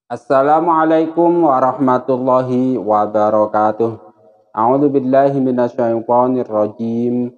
Assalamualaikum warahmatullahi wabarakatuh. A'udzu billahi minasyaitonir rajim.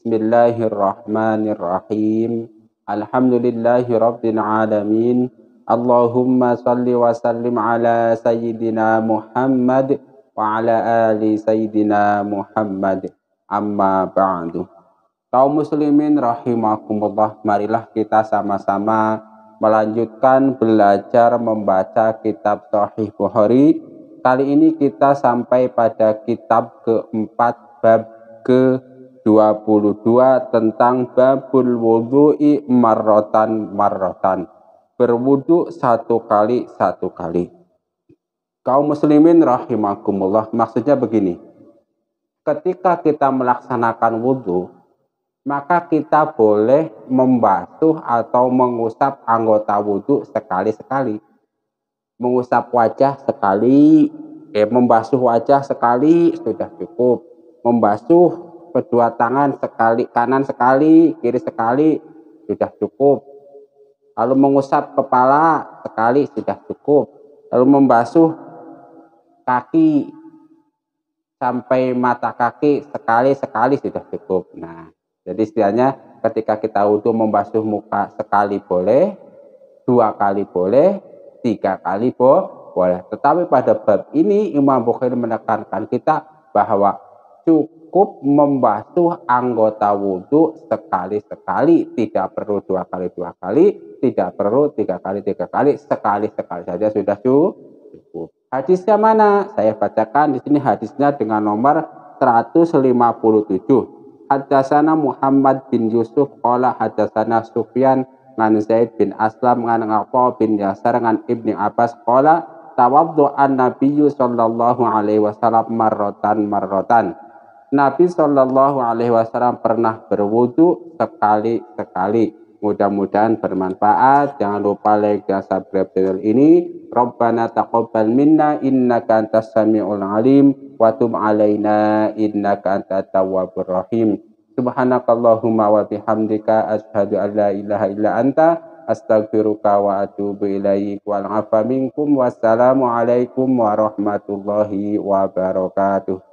Bismillahirrahmanirrahim. Alhamdulillahi rabbil alamin. Allahumma shalli wa sallim ala sayyidina Muhammad wa ala ali sayyidina Muhammad. Amma ba'du. Kaum muslimin rahimakumullah, marilah kita sama-sama melanjutkan belajar membaca kitab Sahih Bukhari. Kali ini kita sampai pada kitab keempat, bab ke-22 tentang babul wudhu'i marrotan marrotan. Berwudu satu kali. Kaum muslimin rahimakumullah, maksudnya begini. Ketika kita melaksanakan wudhu, maka kita boleh membasuh atau mengusap anggota wudhu sekali-sekali. Mengusap wajah sekali, membasuh wajah sekali sudah cukup. Membasuh kedua tangan sekali, kanan sekali, kiri sekali sudah cukup. Lalu mengusap kepala sekali sudah cukup. Lalu membasuh kaki sampai mata kaki sekali sudah cukup. Nah, jadi istilahnya ketika kita wudhu membasuh muka sekali boleh, 2 kali boleh, 3 kali boleh. Tetapi pada bab ini Imam Bukhari menekankan kita bahwa cukup membasuh anggota wudhu sekali-sekali, tidak perlu 2 kali 2 kali, tidak perlu 3 kali 3 kali, sekali-sekali saja sudah cukup. Hadisnya mana? Saya bacakan di sini hadisnya dengan nomor 157. Hadatsana Muhammad bin Yusuf qala hadatsana Sufyan ngan Zaid bin Aslam ngan Atha bin Yasar ngan Ibnu Abbas qala tawaddu an-nabiyyu sallallahu alaihi wasallam marratan. Nabi sallallahu alaihi wasallam pernah berwudu sekali-sekali. Mudah-mudahan bermanfaat. Jangan lupa like dan subscribe channel ini. Rabbana taqabbal minna innaka antas samiul alim wa tub alaina innaka antat tawwabur rahim. Subhanakallahumma wa bihamdika asyhadu an la ilaha illa anta astaghfiruka wa atubu ilaik. Wal afa minkum. Wassalamu alaikum warahmatullahi wabarakatuh.